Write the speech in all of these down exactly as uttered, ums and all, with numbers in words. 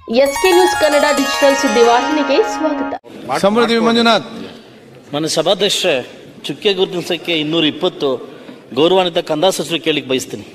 S K news Kannada digital ಸುದ್ದಿವಾಹಿನಿಗೆ ಸ್ವಾಗತ. ಸಮೃದ್ಧಿ ಮಂಜುನಾಥ್. ನನ್ನ ಸಭಾಧ್ಯಕ್ಷರೇ, ಚುಕ್ಕೆ ಗುರುತಿನ ಸಂಖ್ಯೆ ಇನ್ನೂರ ಇಪ್ಪತ್ತು ಗೌರವಾನ್ವಿತ ಕಂದಾಯ ಸಚಿವರು ಕೇಳಿಕ್ ಬಯಸ್ತೀನಿ.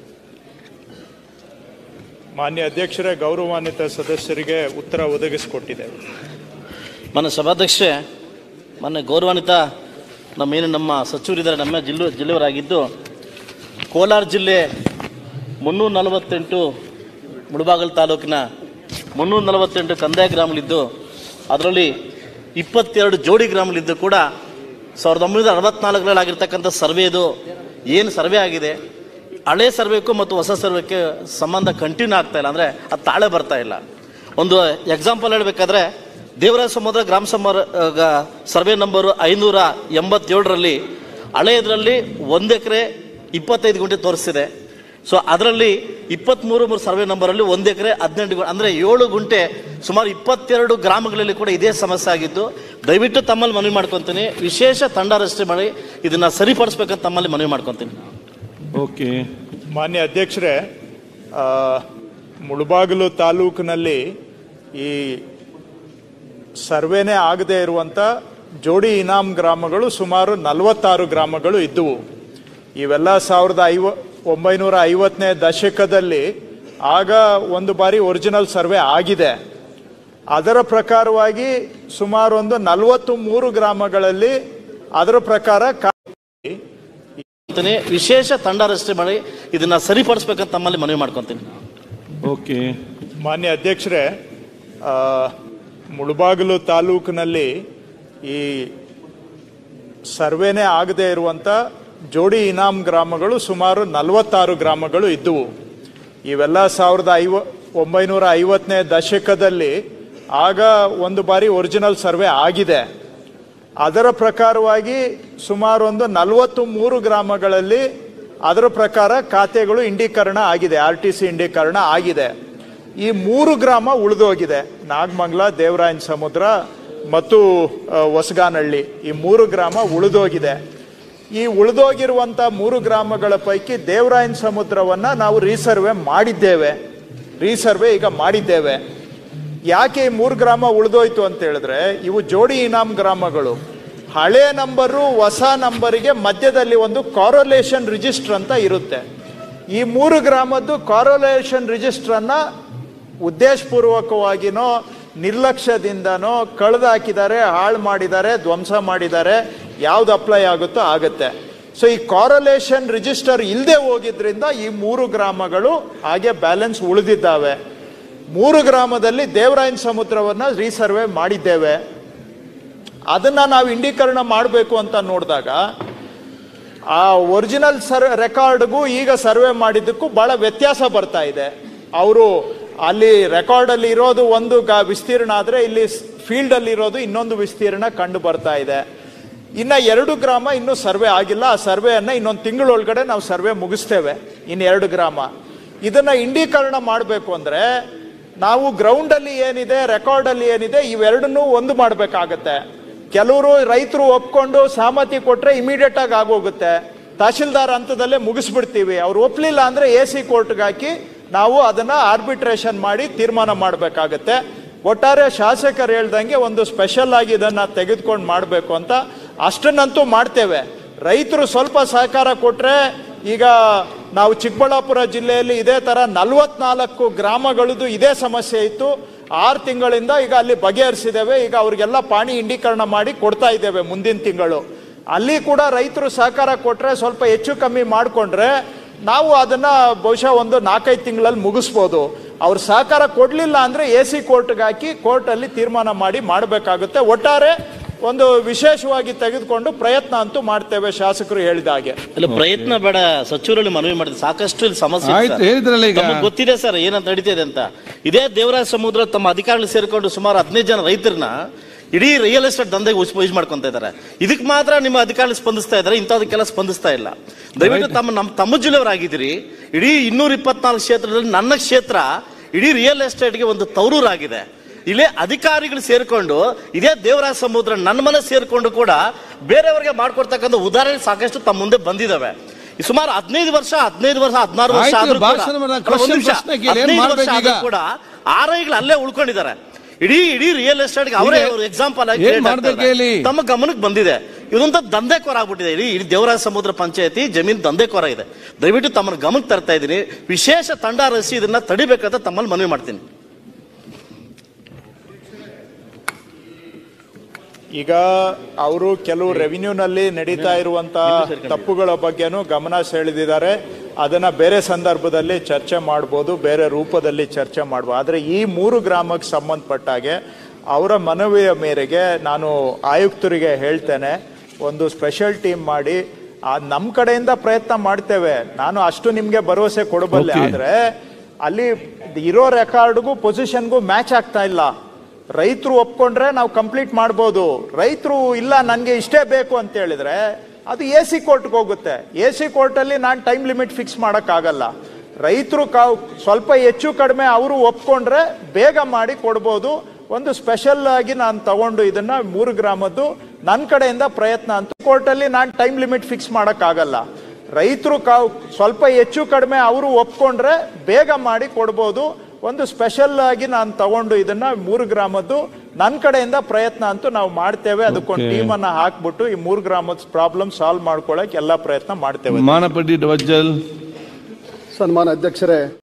ಮಾನ್ಯ ಅಧ್ಯಕ್ಷರೇ, ಗೌರವಾನ್ವಿತ ಸದಸ್ಯರಿಗೆ ಉತ್ತರ ಒದಗಿಸಿಕೊಟ್ಟಿದ್ದೇವೆ. ನನ್ನ ಸಭಾಧ್ಯಕ್ಷರೇ, ಮೊನ್ನೆ ಗೌರವಾನ್ವಿತ ನಮ್ಮೇನು ನಮ್ಮ ಸಚಿವರಿದ್ದಾರೆ, ನಮ್ಮ ಜಿಲ್ಲೆ ಜಿಲ್ಲೆಯವರಾಗಿದ್ದು ಕೋಲಾರ ಜಿಲ್ಲೆ ಮುನ್ನೂರ ನಲವತ್ತೆಂಟು ಮುಳಬಾಗಿಲು ತಾಲೂಕಿನ ಮುನ್ನೂರ ನಲವತ್ತೆಂಟು ಕಂದಾಯ ಗ್ರಾಮಗಳಿದ್ದು ಅದರಲ್ಲಿ ಇಪ್ಪತ್ತೆರಡು ಜೋಡಿ ಗ್ರಾಮಗಳಿದ್ದು ಕೂಡ ಸಾವಿರದ ಒಂಬೈನೂರ ಅರವತ್ನಾಲ್ಕರಲ್ಲಿ ಆಗಿರ್ತಕ್ಕಂಥ ಸರ್ವೇದು ಏನು ಸರ್ವೆ ಆಗಿದೆ, ಹಳೆ ಸರ್ವೆಗೂ ಮತ್ತು ಹೊಸ ಸರ್ವೆಗೆ ಸಂಬಂಧ ಕಂಟಿನ್ಯೂ ಆಗ್ತಾ ಇಲ್ಲ, ಅಂದರೆ ಅದು ತಾಳೆ ಬರ್ತಾ ಇಲ್ಲ. ಒಂದು ಎಕ್ಸಾಂಪಲ್ ಹೇಳಬೇಕಾದ್ರೆ ದೇವರಾಜ ಸಮುದ್ರ ಗ್ರಾಮ ಸಮರ ಸರ್ವೆ ನಂಬರು ಐನೂರ ಎಂಬತ್ತೇಳರಲ್ಲಿ ಹಳೆಯದರಲ್ಲಿ ಒಂದು ಎಕರೆ ಇಪ್ಪತ್ತೈದು ಗುಂಟೆ ತೋರಿಸ್ತಿದೆ. ಸೊ ಅದರಲ್ಲಿ ಇಪ್ಪತ್ತ್ಮೂರು ಮೂರು ಸರ್ವೆ ನಂಬರಲ್ಲಿ ಒಂದು ಎಕರೆ ಹದಿನೆಂಟು ಗುಂಟೆ ಅಂದರೆ ಏಳು ಗುಂಟೆ ಸುಮಾರು ಇಪ್ಪತ್ತೆರಡು ಗ್ರಾಮಗಳಲ್ಲಿ ಕೂಡ ಇದೇ ಸಮಸ್ಯೆ ಆಗಿದ್ದು, ದಯವಿಟ್ಟು ತಮ್ಮಲ್ಲಿ ಮನವಿ ಮಾಡ್ಕೊತೀನಿ, ವಿಶೇಷ ತಂಡ ರಚನೆ ಮಾಡಿ ಇದನ್ನು ಸರಿಪಡಿಸ್ಬೇಕಂತ ತಮ್ಮಲ್ಲಿ ಮನವಿ ಮಾಡ್ಕೊತೀನಿ. ಓಕೆ. ಮಾನ್ಯ ಅಧ್ಯಕ್ಷರೇ, ಮುಳಬಾಗಿಲು ತಾಲೂಕಿನಲ್ಲಿ ಈ ಸರ್ವೆನೇ ಆಗದೆ ಇರುವಂಥ ಜೋಡಿ ಇನಾಮ್ ಗ್ರಾಮಗಳು ಸುಮಾರು ನಲವತ್ತಾರು ಗ್ರಾಮಗಳು ಇದ್ದವು. ಇವೆಲ್ಲ ಸಾವಿರದ ಐವ ಒಂಬೈನೂರ ಐವತ್ತನೇ ದಶಕದಲ್ಲಿ ಆಗ ಒಂದು ಬಾರಿ ಒರಿಜಿನಲ್ ಸರ್ವೆ ಆಗಿದೆ. ಅದರ ಪ್ರಕಾರವಾಗಿ ಸುಮಾರು ಒಂದು ನಲವತ್ತು ಮೂರು ಗ್ರಾಮಗಳಲ್ಲಿ ಅದರ ಪ್ರಕಾರ ವಿಶೇಷ ತಂಡ ರಚನೆ ಮಾಡಿ ಇದನ್ನ ಸರಿಪಡಿಸ್ಬೇಕಂತ ತಮ್ಮಲ್ಲಿ ಮನವಿ ಮಾಡ್ಕೊತೀನಿ. ಓಕೆ. ಮಾನ್ಯ ಅಧ್ಯಕ್ಷರೇ, ಮುಳಬಾಗಿಲು ತಾಲೂಕಿನಲ್ಲಿ ಈ ಸರ್ವೆನೇ ಆಗದೆ ಇರುವಂಥ ಜೋಡಿ ಇನಾಮ್ ಗ್ರಾಮಗಳು ಸುಮಾರು ನಲವತ್ತಾರು ಗ್ರಾಮಗಳು ಇದ್ದವು. ಇವೆಲ್ಲ ಸಾವಿರದ ಐವ ಒಂಬೈನೂರ ಐವತ್ತನೇ ದಶಕದಲ್ಲಿ ಆಗ ಒಂದು ಬಾರಿ ಒರಿಜಿನಲ್ ಸರ್ವೆ ಆಗಿದೆ. ಅದರ ಪ್ರಕಾರವಾಗಿ ಸುಮಾರು ಒಂದು ನಲವತ್ತು ಮೂರು ಗ್ರಾಮಗಳಲ್ಲಿ ಅದರ ಪ್ರಕಾರ ಖಾತೆಗಳು ಇಂಡೀಕರಣ ಆಗಿದೆ, ಆರ್ ಟಿ ಸಿ ಇಂಡೀಕರಣ ಆಗಿದೆ. ಈ ಮೂರು ಗ್ರಾಮ ಉಳಿದೋಗಿದೆ, ನಾಗಮಂಗಲ, ದೇವರಾಯನ ಸಮುದ್ರ ಮತ್ತು ಹೊಸಗಾನಹಳ್ಳಿ. ಈ ಮೂರು ಗ್ರಾಮ ಉಳಿದೋಗಿದೆ. ಈ ಉಳಿದೋಗಿರುವಂಥ ಮೂರು ಗ್ರಾಮಗಳ ಪೈಕಿ ದೇವರಾಯನ ಸಮುದ್ರವನ್ನು ನಾವು ರೀಸರ್ವೆ ಮಾಡಿದ್ದೇವೆ ರೀಸರ್ವೆ ಈಗ ಮಾಡಿದ್ದೇವೆ. ಯಾಕೆ ಈ ಮೂರು ಗ್ರಾಮ ಉಳಿದೋಯ್ತು ಅಂತ ಹೇಳಿದ್ರೆ, ಇವು ಜೋಡಿ ಇನಾಮ್ ಗ್ರಾಮಗಳು. ಹಳೆ ನಂಬರು ಹೊಸ ನಂಬರಿಗೆ ಮಧ್ಯದಲ್ಲಿ ಒಂದು ಕಾರೊಲೇಷನ್ ರಿಜಿಸ್ಟರ್ ಅಂತ ಇರುತ್ತೆ. ಈ ಮೂರು ಗ್ರಾಮದ್ದು ಕಾರೊಲೇಷನ್ ರಿಜಿಸ್ಟ್ರನ್ನು ಉದ್ದೇಶಪೂರ್ವಕವಾಗಿನೋ ನಿರ್ಲಕ್ಷ್ಯದಿಂದನೋ ಕಳೆದು ಹಾಕಿದ್ದಾರೆ, ಹಾಳು ಮಾಡಿದ್ದಾರೆ, ಧ್ವಂಸ ಮಾಡಿದ್ದಾರೆ. ಯಾವ್ದು ಅಪ್ಲೈ ಆಗುತ್ತೋ ಆಗುತ್ತೆ. ಸೊ ಈ ಕಾರೊಲೇಷನ್ ರಿಜಿಸ್ಟರ್ ಇಲ್ಲದೆ ಹೋಗಿದ್ರಿಂದ ಈ ಮೂರು ಗ್ರಾಮಗಳು ಹಾಗೆ ಬ್ಯಾಲೆನ್ಸ್ ಉಳಿದಿದ್ದಾವೆ. ಮೂರು ಗ್ರಾಮದಲ್ಲಿ ದೇವರಾಯನ ಸಮುದ್ರವನ್ನು ರೀಸರ್ವೆ ಮಾಡಿದ್ದೇವೆ. ಅದನ್ನು ನಾವು ಇಂಡೀಕರಣ ಮಾಡಬೇಕು ಅಂತ ನೋಡಿದಾಗ ಆ ಒರಿಜಿನಲ್ ಸರ್ ರೆಕಾರ್ಡ್ಗೂ ಈಗ ಸರ್ವೆ ಮಾಡಿದ್ದಕ್ಕೂ ಭಾಳ ವ್ಯತ್ಯಾಸ ಬರ್ತಾ ಇದೆ. ಅವರು ಅಲ್ಲಿ ರೆಕಾರ್ಡಲ್ಲಿ ಇರೋದು ಒಂದು ಗ ವಿಸ್ತೀರ್ಣ ಆದರೆ ಇಲ್ಲಿ ಫೀಲ್ಡಲ್ಲಿ ಇರೋದು ಇನ್ನೊಂದು ವಿಸ್ತೀರ್ಣ ಕಂಡು ಬರ್ತಾ ಇದೆ. ಇನ್ನು ಎರಡು ಗ್ರಾಮ ಇನ್ನೂ ಸರ್ವೆ ಆಗಿಲ್ಲ. ಆ ಸರ್ವೆಯನ್ನು ಇನ್ನೊಂದು ತಿಂಗಳೊಳಗಡೆ ನಾವು ಸರ್ವೆ ಮುಗಿಸ್ತೇವೆ. ಇನ್ನು ಎರಡು ಗ್ರಾಮ ಇದನ್ನು ಇಂಡೀಕರಣ ಮಾಡಬೇಕು ಅಂದರೆ ನಾವು ಗ್ರೌಂಡಲ್ಲಿ ಏನಿದೆ, ರೆಕಾರ್ಡಲ್ಲಿ ಏನಿದೆ, ಇವೆರಡನ್ನೂ ಒಂದು ಮಾಡಬೇಕಾಗತ್ತೆ. ಕೆಲವರು ರೈತರು ಒಪ್ಕೊಂಡು ಸಹಮತಿ ಕೊಟ್ಟರೆ ಇಮಿಡಿಯೇಟ್ ಆಗಿ ಆಗೋಗುತ್ತೆ, ತಹಶೀಲ್ದಾರ್ ಹಂತದಲ್ಲೇ ಮುಗಿಸ್ಬಿಡ್ತೀವಿ. ಅವ್ರು ಒಪ್ಪಲಿಲ್ಲ ಅಂದರೆ ಎ ಸಿ ಕೋರ್ಟ್ಗೆ ಹಾಕಿ ನಾವು ಅದನ್ನು ಆರ್ಬಿಟ್ರೇಷನ್ ಮಾಡಿ ತೀರ್ಮಾನ ಮಾಡಬೇಕಾಗತ್ತೆ. ಒಟ್ಟಾರೆ ಶಾಸಕರು ಹೇಳ್ದಂಗೆ ಒಂದು ಸ್ಪೆಷಲ್ ಆಗಿ ಇದನ್ನು ತೆಗೆದುಕೊಂಡು ಮಾಡಬೇಕು ಅಂತ ಅಷ್ಟನ್ನಂತೂ ಮಾಡ್ತೇವೆ. ರೈತರು ಸ್ವಲ್ಪ ಸಹಕಾರ ಕೊಟ್ಟರೆ, ಈಗ ನಾವು ಚಿಕ್ಕಬಳ್ಳಾಪುರ ಜಿಲ್ಲೆಯಲ್ಲಿ ಇದೇ ಥರ ನಲವತ್ನಾಲ್ಕು ಗ್ರಾಮಗಳದ್ದು ಇದೇ ಸಮಸ್ಯೆ ಇತ್ತು. ಆರು ತಿಂಗಳಿಂದ ಈಗ ಅಲ್ಲಿ ಬಗೆಹರಿಸಿದ್ದೇವೆ. ಈಗ ಅವ್ರಿಗೆಲ್ಲ ಪಾಣಿ ಇಂಡೀಕರಣ ಮಾಡಿ ಕೊಡ್ತಾ ಇದ್ದೇವೆ ಮುಂದಿನ ತಿಂಗಳು. ಅಲ್ಲಿ ಕೂಡ ರೈತರು ಸಹಕಾರ ಕೊಟ್ಟರೆ, ಸ್ವಲ್ಪ ಹೆಚ್ಚು ಕಮ್ಮಿ ಮಾಡಿಕೊಂಡ್ರೆ ನಾವು ಅದನ್ನು ಬಹುಶಃ ಒಂದು ನಾಲ್ಕೈದು ತಿಂಗಳಲ್ಲಿ ಮುಗಿಸ್ಬೋದು. ಅವ್ರು ಸಹಕಾರ ಕೊಡಲಿಲ್ಲ ಅಂದರೆ ಎ ಸಿ ಕೋರ್ಟ್ಗೆ ಹಾಕಿ ಕೋರ್ಟಲ್ಲಿ ತೀರ್ಮಾನ ಮಾಡಿ ಮಾಡಬೇಕಾಗುತ್ತೆ. ಒಟ್ಟಾರೆ ಒಂದು ವಿಶೇಷವಾಗಿ ತೆಗೆದುಕೊಂಡು ಪ್ರಯತ್ನ ಅಂತೂ ಮಾಡ್ತೇವೆ, ಶಾಸಕರು ಹೇಳಿದ ಹಾಗೆ. ಇಲ್ಲ, ಪ್ರಯತ್ನ ಬೇಡ, ಸಚಿವರಲ್ಲಿ ಮನವಿ ಮಾಡಿದ್ರೆ ಸಾಕಷ್ಟು ಇಲ್ಲಿ ಸಮಸ್ಯೆ ಗೊತ್ತಿದೆ ಸರ್, ಏನಂತ ನಡೀತಿದೆ ಅಂತ. ಇದೇ ದೇವರಾಜ ಸಮುದ್ರ ತಮ್ಮ ಅಧಿಕಾರಿಗಳು ಸೇರಿಕೊಂಡು ಸುಮಾರು ಹದಿನೈದು ಜನ ರೈತರನ್ನ ಇಡೀ ರಿಯಲ್ ಎಸ್ಟೇಟ್ ದಂಧೆಗೆ ಯೂಸ್ ಮಾಡ್ಕೊಂತ ಇದ್ದಾರೆ. ಇದಕ್ಕೆ ಮಾತ್ರ ನಿಮ್ಮ ಅಧಿಕಾರಿಗಳು ಸ್ಪಂದಿಸ್ತಾ ಇದ್ದಾರೆ, ಇಂಥದಕ್ಕೆಲ್ಲ ಸ್ಪಂದಿಸ್ತಾ ಇಲ್ಲ. ದಯವಿಟ್ಟು ತಮ್ಮ ನಮ್ಮ ತಮ್ಮ ಜಿಲ್ಲೆಯವರಾಗಿದ್ದೀರಿ. ಇಡೀ ಇನ್ನೂರ ಇಪ್ಪತ್ನಾಲ್ಕು ಕ್ಷೇತ್ರದಲ್ಲಿ ನನ್ನ ಕ್ಷೇತ್ರ ಇಡೀ ರಿಯಲ್ ಎಸ್ಟೇಟ್ಗೆ ಒಂದು ತವರೂರಾಗಿದೆ. ಇಲ್ಲೇ ಅಧಿಕಾರಿಗಳು ಸೇರಿಕೊಂಡು ಇದೇ ದೇವರಾಜ ಸಮುದ್ರ ನನ್ನ ಮನೆ ಸೇರಿಕೊಂಡು ಕೂಡ ಬೇರೆಯವರಿಗೆ ಮಾಡ್ಕೊಡ್ತಕ್ಕಂಥ ಉದಾಹರಣೆ ಸಾಕಷ್ಟು ತಮ್ಮ ಮುಂದೆ ಬಂದಿದ್ದಾವೆ. ಸುಮಾರು ಹದಿನೈದು ವರ್ಷ ಹದಿನೈದು ವರ್ಷ ಹದಿನಾರು ವರ್ಷ ಆಯ್ತು, ಆದ್ರೂ ಕೂಡ- ಭಾಷಣ ಮಾಡ- ಅಲ್ಲ, ಒಂದು ನಿಮಿಷ. ಪ್ರಶ್ನೆ ಕೇಳಿ, ಏನ್ ಹದಿನೈದು ವರ್ಷ ಮಾಡ್ಬೇಕು ಆದ್ರೂ ಈಗ? ಕೂಡ ಆರ್ ಐಗಳು ಅಲ್ಲೇ ಉಳ್ಕೊಂಡಿದ್ದಾರೆ. ಇಡೀ ಇಡೀ ರಿಯಲ್ ಎಸ್ಟೇಟ್ ಅವರೇ ಎಕ್ಸಾಂಪಲ್ ಆಗಿ ಏನ್ create ಮಾಡ್ಬೇಕು ಆಗ್ತಾ ಇದ್ದಾರೆ. ಹೇಳಿ? ತಮ್ಮ ಗಮನಕ್ಕೆ ಬಂದಿದೆ. ಇದೊಂತ ದಂಧೆಕೋರ ಆಗ್ಬಿಟ್ಟಿದೆ. ಇಡೀ ಇಡೀ ದೇವರಾಜ ಸಮುದ್ರ ಪಂಚಾಯತಿ ಜಮೀನು ದಂಧೆಕೋರ ಇದೆ. ದಯವಿಟ್ಟು ತಮ್ಮನ್ನ ಗಮನಕ್ಕೆ ತರ್ತಾ ಇದ್ದೀನಿ. ವಿಶೇಷ ತಂಡ ರಚಿಸಿ ಇದನ್ನ ತಡಿಬೇಕಂತ ತಮ್ಮಲ್ಲಿ ಮನವಿ ಮಾಡ್ತೀನಿ. ಈಗ ಅವರು ಕೆಲವು ರೆವಿನ್ಯೂನಲ್ಲಿ ನಡೀತಾ ಇರುವಂತ ತಪ್ಪುಗಳ ಬಗ್ಗೆನೂ ಗಮನ ಸೆಳೆದಿದ್ದಾರೆ. ಅದನ್ನ ಬೇರೆ ಸಂದರ್ಭದಲ್ಲಿ ಚರ್ಚೆ ಮಾಡ್ಬೋದು, ಬೇರೆ ರೂಪದಲ್ಲಿ ಚರ್ಚೆ ಮಾಡ್ಬೋದು. ಆದರೆ ಈ ಮೂರು ಗ್ರಾಮಕ್ಕೆ ಸಂಬಂಧಪಟ್ಟಾಗೆ ಅವರ ಮನವಿಯ ಮೇರೆಗೆ ನಾನು ಆಯುಕ್ತರಿಗೆ ಹೇಳ್ತೇನೆ, ಒಂದು ಸ್ಪೆಷಲ್ ಟೀಮ್ ಮಾಡಿ ನಮ್ಮ ಕಡೆಯಿಂದ ಪ್ರಯತ್ನ ಮಾಡ್ತೇವೆ. ನಾನು ಅಷ್ಟು ನಿಮ್ಗೆ ಭರವಸೆ ಕೊಡಬಲ್ಲೆ. ಆದ್ರೆ ಅಲ್ಲಿ ಇರೋ ರೆಕಾರ್ಡ್ಗೂ ಪೊಸಿಷನ್ಗೂ ಮ್ಯಾಚ್ ಆಗ್ತಾ ಇಲ್ಲ. ರೈತರು ಒಪ್ಕೊಂಡ್ರೆ ನಾವು ಕಂಪ್ಲೀಟ್ ಮಾಡ್ಬೋದು. ರೈತರು ಇಲ್ಲ ನನಗೆ ಇಷ್ಟೇ ಬೇಕು ಅಂತ ಹೇಳಿದ್ರೆ ಅದು ಎ ಸಿ ಕೋರ್ಟ್ಗೆ ಹೋಗುತ್ತೆ. ಎ ಸಿ ಕೋರ್ಟಲ್ಲಿ ನಾನು ಟೈಮ್ ಲಿಮಿಟ್ ಫಿಕ್ಸ್ ಮಾಡೋಕ್ಕಾಗಲ್ಲ. ರೈತರು ಕಾವು ಸ್ವಲ್ಪ ಹೆಚ್ಚು ಕಡಿಮೆ ಅವರು ಒಪ್ಕೊಂಡ್ರೆ ಬೇಗ ಮಾಡಿ ಕೊಡ್ಬೋದು. ಒಂದು ಸ್ಪೆಷಲ್ ಆಗಿ ನಾನು ತಗೊಂಡು ಇದನ್ನ ಮೂರು ಗ್ರಾಮದ್ದು ನನ್ನ ಕಡೆಯಿಂದ ಪ್ರಯತ್ನ ಅಂತ ಕೋರ್ಟಲ್ಲಿ ನಾನು ಟೈಮ್ ಲಿಮಿಟ್ ಫಿಕ್ಸ್ ಮಾಡೋಕ್ಕಾಗಲ್ಲ. ರೈತರು ಕಾವು ಸ್ವಲ್ಪ ಹೆಚ್ಚು ಕಡಿಮೆ ಅವರು ಒಪ್ಕೊಂಡ್ರೆ ಬೇಗ ಮಾಡಿ ಕೊಡ್ಬೋದು. ಒಂದು ಸ್ಪೆಷಲ್ ಆಗಿ ನಾನು ತಗೊಂಡು ಇದನ್ನ ಮೂರು ಗ್ರಾಮದ್ದು ನನ್ನ ಕಡೆಯಿಂದ ಪ್ರಯತ್ನ ಅಂತೂ ನಾವು ಮಾಡ್ತೇವೆ. ಅದಕ್ಕೊಂದು ಟೀಮ್ ಅನ್ನ ಹಾಕ್ಬಿಟ್ಟು ಈ ಮೂರು ಗ್ರಾಮದ ಪ್ರಾಬ್ಲಮ್ ಸಾಲ್ವ್ ಮಾಡ್ಕೊಳಕ್ ಎಲ್ಲಾ ಪ್ರಯತ್ನ ಮಾಡ್ತೇವೆ. ಮಾನಪಟ್ಟಿ ವಜ್ಜಲ್. ಸನ್ಮಾನ ಅಧ್ಯಕ್ಷರೇ,